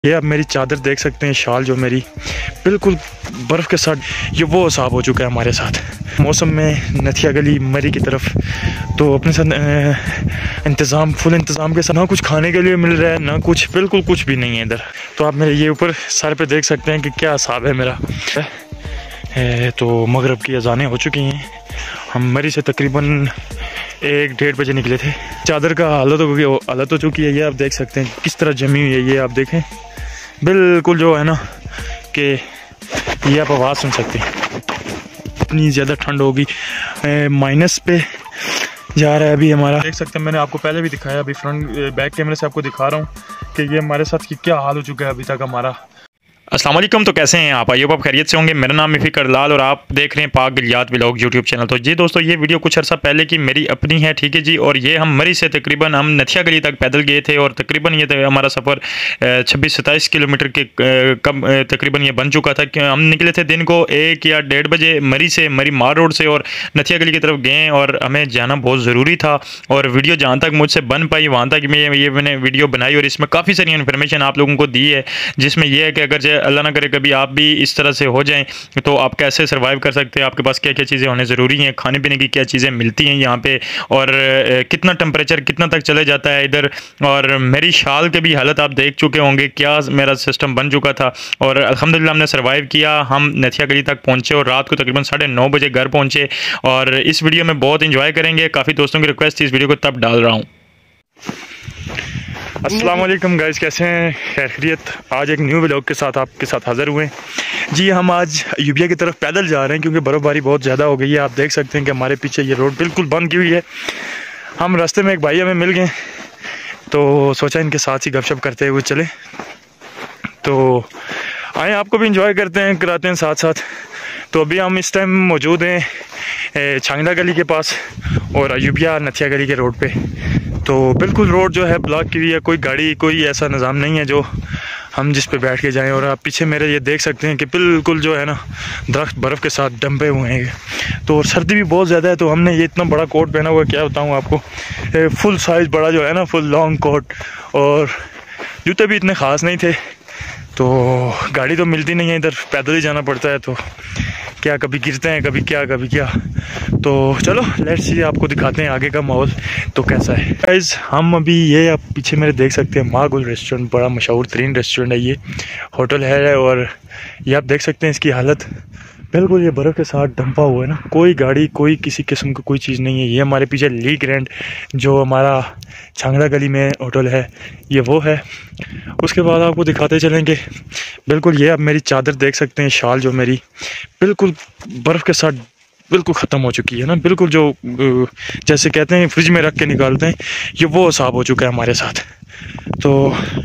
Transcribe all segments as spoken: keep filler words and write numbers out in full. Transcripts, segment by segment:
ये आप मेरी चादर देख सकते हैं, शाल जो मेरी बिल्कुल बर्फ़ के साथ, ये वो हिसाब हो चुका है हमारे साथ। मौसम में नथिया गली मरी की तरफ तो अपने साथ इंतज़ाम फुल इंतज़ाम के साथ, ना कुछ खाने के लिए मिल रहा है ना कुछ, बिल्कुल कुछ भी नहीं है इधर। तो आप मेरे ये ऊपर सर पे देख सकते हैं कि क्या हिसाब है मेरा। है तो मगरब की अजानें हो चुकी हैं। हम मरी से तकरीबन एक डेढ़ बजे निकले थे। चादर का हालत हो हालत हो चुकी है, ये आप देख सकते हैं किस तरह जमी हुई है। ये आप देखें बिल्कुल जो है ना कि ये आप आवाज़ सुन सकते हैं, इतनी ज़्यादा ठंड होगी, माइनस पे जा रहा है अभी हमारा। देख सकते हैं, मैंने आपको पहले भी दिखाया, अभी फ्रंट बैक कैमरे से आपको दिखा रहा हूँ कि ये हमारे साथ कि क्या हाल हो चुका है अभी तक हमारा। अस्सलाम वालेकुम। तो कैसे हैं आप? आइए आप खैरियत से होंगे। मेरा नाम इफ़िकर लाल और आप देख रहे हैं पाक गिलियात व्लॉग यूट्यूब चैनल। तो जी दोस्तों, ये वीडियो कुछ अर्सा पहले की मेरी अपनी है, ठीक है जी। और ये हम मरी से तकरीबन हम नथिया गली तक पैदल गए थे और तकरीबन ये हमारा सफ़र छब्बीस सत्ताईस किलोमीटर के कम तकरीबन ये बन चुका था। कि हम निकले थे दिन को एक या डेढ़ बजे मरी से, मरी मार रोड से, और नथिया गली की तरफ गए और हमें जाना बहुत ज़रूरी था। और वीडियो जहाँ तक मुझसे बन पाई वहाँ तक मैं ये मैंने वीडियो बनाई और इसमें काफ़ी सारी इन्फॉर्मेशन आप लोगों को दी है, जिसमें यह है कि अगर अल्लाह ना करे कभी आप भी इस तरह से हो जाएं तो आप कैसे सर्वाइव कर सकते हैं, आपके पास क्या क्या चीज़ें होने ज़रूरी हैं, खाने पीने की क्या चीज़ें मिलती हैं यहाँ पे, और कितना टेम्परेचर कितना तक चले जाता है इधर। और मेरी शाल के भी हालत आप देख चुके होंगे, क्या मेरा सिस्टम बन चुका था। और अल्हम्दुलिल्लाह हमने सर्वाइव किया। हम नथिया गली तक पहुँचे और रात को तकरीबन साढ़े नौ बजे घर पहुँचे। और इस वीडियो में बहुत इंजॉय करेंगे। काफ़ी दोस्तों की रिक्वेस्ट थी, इस वीडियो को तब डाल रहा हूँ। अस्सलाम वालेकुम गाइस, कैसे हैं? खैर खैरियत। आज एक न्यू व्लॉग के साथ आपके साथ हाज़िर हुए। जी हम आज यूबिया की तरफ पैदल जा रहे हैं क्योंकि बर्फ़बारी बहुत ज़्यादा हो गई है। आप देख सकते हैं कि हमारे पीछे ये रोड बिल्कुल बंद की हुई है। हम रास्ते में एक भाई हमें मिल गए तो सोचा इनके साथ ही गपशप करते हुए चले। तो आए आपको भी इंजॉय करते हैं कराते हैं साथ साथ। तो अभी हम इस टाइम मौजूद हैं छांगला गली के पास और यूबिया नथिया गली के रोड पे। तो बिल्कुल रोड जो है ब्लॉक की हुई है, कोई गाड़ी कोई ऐसा निज़ाम नहीं है जो हम जिस पे बैठ के जाएं। और आप पीछे मेरे ये देख सकते हैं कि बिल्कुल जो है ना दरख्त बर्फ़ के साथ डंपे हुए हैं। तो सर्दी भी बहुत ज़्यादा है, तो हमने ये इतना बड़ा कोट पहना हुआ है, क्या बताऊँ आपको, फुल साइज़ बड़ा जो है ना फुल लॉन्ग कोट। और जूते भी इतने ख़ास नहीं थे। तो गाड़ी तो मिलती नहीं है इधर, पैदल ही जाना पड़ता है। तो क्या कभी गिरते हैं कभी क्या कभी क्या। तो चलो लेट्स सी, आपको दिखाते हैं आगे का माहौल तो कैसा है। गाइस हम अभी ये आप पीछे मेरे देख सकते हैं मागुल रेस्टोरेंट, बड़ा मशहूर तरीन रेस्टोरेंट है, ये होटल है। और ये आप देख सकते हैं इसकी हालत बिल्कुल ये बर्फ़ के साथ डंपा हुआ है ना, कोई गाड़ी कोई किसी किस्म की कोई चीज़ नहीं है। ये हमारे पीछे ली ग्रैंड जो हमारा छांगड़ा गली में होटल है, ये वो है। उसके बाद आपको दिखाते चलेंगे बिल्कुल ये आप मेरी चादर देख सकते हैं, शाल जो मेरी बिल्कुल बर्फ़ के साथ बिल्कुल ख़त्म हो चुकी है ना, बिल्कुल जो जैसे कहते हैं फ्रिज में रख के निकालते हैं, ये वो हिसाब हो चुका है हमारे साथ। तो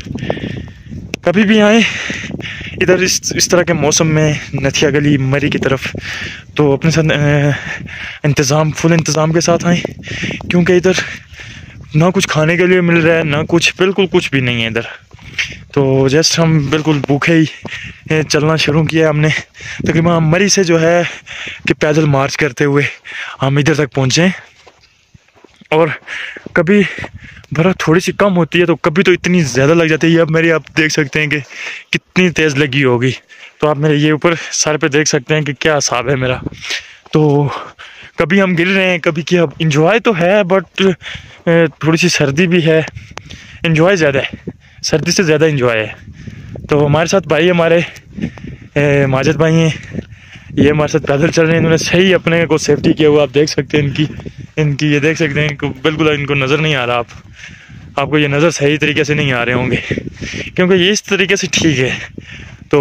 कभी भी आए इधर इस इस तरह के मौसम में नथिया गली मरी की तरफ तो अपने साथ इंतज़ाम फुल इंतज़ाम के साथ आए, क्योंकि इधर ना कुछ खाने के लिए मिल रहा है ना कुछ, बिल्कुल कुछ भी नहीं है इधर। तो जस्ट हम बिल्कुल भूखे ही चलना शुरू किया हमने। तकरीबन मरी से जो है कि पैदल मार्च करते हुए हम इधर तक पहुँचे। और कभी बर्फ़ थोड़ी सी कम होती है तो कभी तो इतनी ज़्यादा लग जाती है। अब मेरी आप देख सकते हैं कि कितनी तेज़ लगी होगी। तो आप मेरे ये ऊपर सर पे देख सकते हैं कि क्या हिसाब है मेरा। तो कभी हम गिर रहे हैं कभी क्या। इंजॉय तो है बट थोड़ी सी सर्दी भी है, इंजॉय ज़्यादा है, सर्दी से ज़्यादा इंजॉय है। तो हमारे साथ भाई हमारे माजिद भाई हैं, ये हमारे साथ पैदल चल रहे हैं। इन्होंने सही अपने को सेफ्टी किया हुआ, आप देख सकते हैं इनकी इनकी ये देख सकते हैं इनको बिल्कुल इनको नज़र नहीं आ रहा। आप आपको ये नज़र सही तरीके से नहीं आ रहे होंगे क्योंकि ये इस तरीके से ठीक है। तो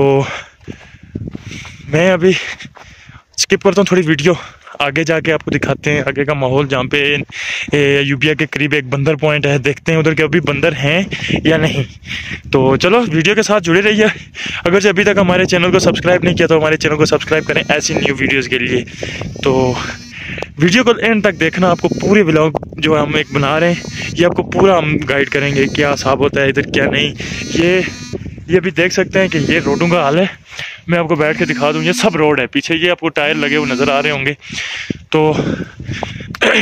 मैं अभी स्किप करता हूँ थोड़ी वीडियो, आगे जाके आपको दिखाते हैं आगे का माहौल, जहाँ पे यूबिया के करीब एक बंदर पॉइंट है। देखते हैं उधर के अभी बंदर हैं या नहीं। तो चलो वीडियो के साथ जुड़े रहिए। अगर से अभी तक हमारे चैनल को सब्सक्राइब नहीं किया तो हमारे चैनल को सब्सक्राइब करें ऐसी न्यू वीडियोज़ के लिए। तो वीडियो को एंड तक देखना, आपको पूरे व्लॉग जो हम एक बना रहे हैं ये आपको पूरा हम गाइड करेंगे, क्या हिसाब होता है इधर क्या नहीं। ये ये भी देख सकते हैं कि ये रोडों का हाल है। मैं आपको बैठ के दिखा दूँ, ये सब रोड है, पीछे ये आपको टायर लगे हुए नज़र आ रहे होंगे। तो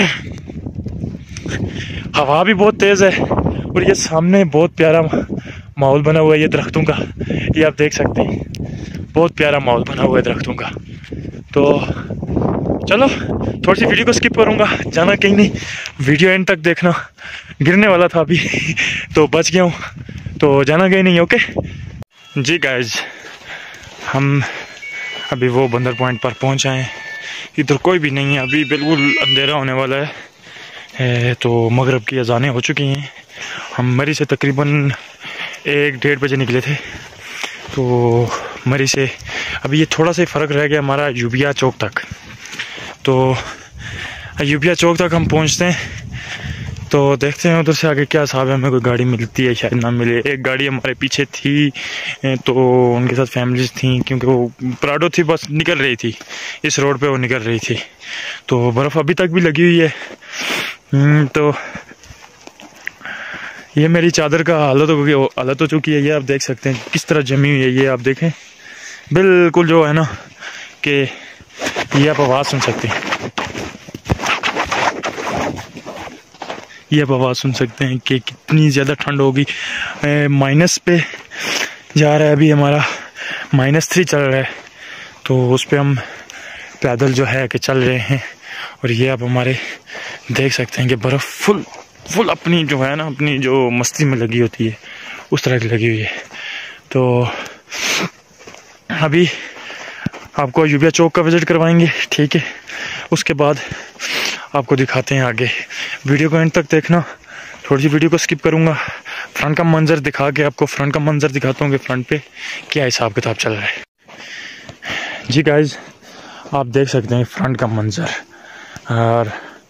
हवा भी बहुत तेज़ है और ये सामने बहुत प्यारा माहौल बना हुआ है ये दरख्तों का, ये आप देख सकते हैं, बहुत प्यारा माहौल बना हुआ है दरख्तों का। तो चलो थोड़ी सी वीडियो को स्किप करूँगा, जाना कहीं नहीं, वीडियो एंड तक देखना। गिरने वाला था अभी तो बच गया हूँ, तो जाना कहीं नहीं। ओके जी गाइज, हम अभी वो बंदर पॉइंट पर पहुँच आए हैं। इधर कोई भी नहीं है, अभी बिल्कुल अंधेरा होने वाला है, है तो मगरिब की अजानें हो चुकी हैं। हम मरी से तकरीबन एक डेढ़ बजे निकले थे, तो मरी से अभी ये थोड़ा सा फ़र्क रह गया हमारा यूबिया चौक तक। तो यूबिया चौक तक हम पहुंचते हैं, तो देखते हैं उधर से आगे क्या हिसाब है। हमें कोई गाड़ी मिलती है, शायद ना मिले। एक गाड़ी हमारे पीछे थी, तो उनके साथ फैमिलीज थी, क्योंकि वो प्राडो थी, बस निकल रही थी इस रोड पे, वो निकल रही थी। तो बर्फ़ अभी तक भी लगी हुई है। तो ये मेरी चादर का हालत हो हालत हो चुकी है, ये आप देख सकते हैं किस तरह जमी हुई है। ये आप देखें बिल्कुल जो है ना कि ये आप आवाज़ सुन सकते हैं, ये आप आवाज़ सुन सकते हैं कि कितनी ज़्यादा ठंड होगी। माइनस पे जा रहा है, अभी हमारा माइनस थ्री चल रहा है, तो उस पर हम पैदल जो है कि चल रहे हैं। और ये आप हमारे देख सकते हैं कि बर्फ़ फुल फुल अपनी जो है ना, अपनी जो मस्ती में लगी होती है उस तरह की लगी हुई है। तो अभी आपको यूबिया चौक का विज़िट करवाएंगे, ठीक है। उसके बाद आपको दिखाते हैं आगे। वीडियो को एंड तक देखना, थोड़ी सी वीडियो को स्किप करूँगा, फ्रंट का मंजर दिखा के आपको फ्रंट का मंजर दिखाता हूँ कि फ्रंट पे क्या हिसाब किताब चल रहा है। जी गाइज, आप देख सकते हैं फ्रंट का मंजर, और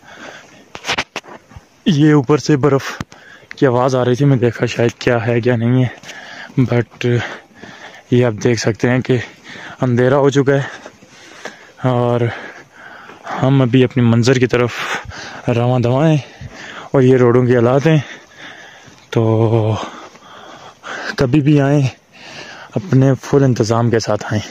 ये ऊपर से बर्फ़ की आवाज़ आ रही थी, मैं देखा शायद क्या है क्या नहीं है, बट ये आप देख सकते हैं कि अंधेरा हो चुका है और हम अभी अपनी मंज़र की तरफ रवां दवां हैं। और ये रोडों की हालात हैं, तो कभी भी आएँ अपने फुल इंतज़ाम के साथ आएँ।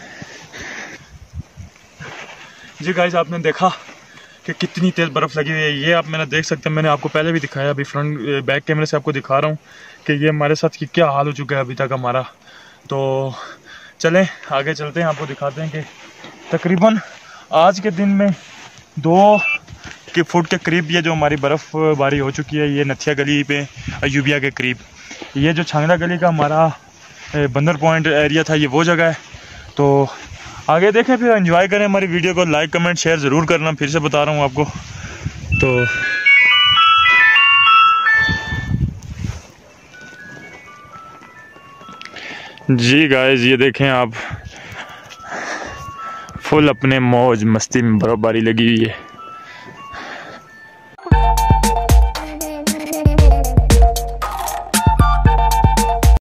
जी गाइस, आपने देखा कि कितनी तेज़ बर्फ़ लगी हुई है। ये आप मैंने देख सकते हैं, मैंने आपको पहले भी दिखाया, अभी फ्रंट बैक कैमरे से आपको दिखा रहा हूँ कि ये हमारे साथ कि क्या हाल हो चुका है अभी तक हमारा। तो चलें आगे चलते हैं, आपको दिखाते हैं कि तकरीबन आज के दिन में दो के फुट के करीब ये जो हमारी बर्फ़बारी हो चुकी है, ये नथिया गली पे यूबिया के करीब। ये जो छांगड़ा गली का हमारा बंदर पॉइंट एरिया था, ये वो जगह है। तो आगे देखें, फिर एंजॉय करें हमारी वीडियो को। लाइक कमेंट शेयर ज़रूर करना, फिर से बता रहा हूँ आपको। तो जी गाइस, ये देखें आप, फुल अपने मौज मस्ती में बर्फ़बारी लगी हुई है।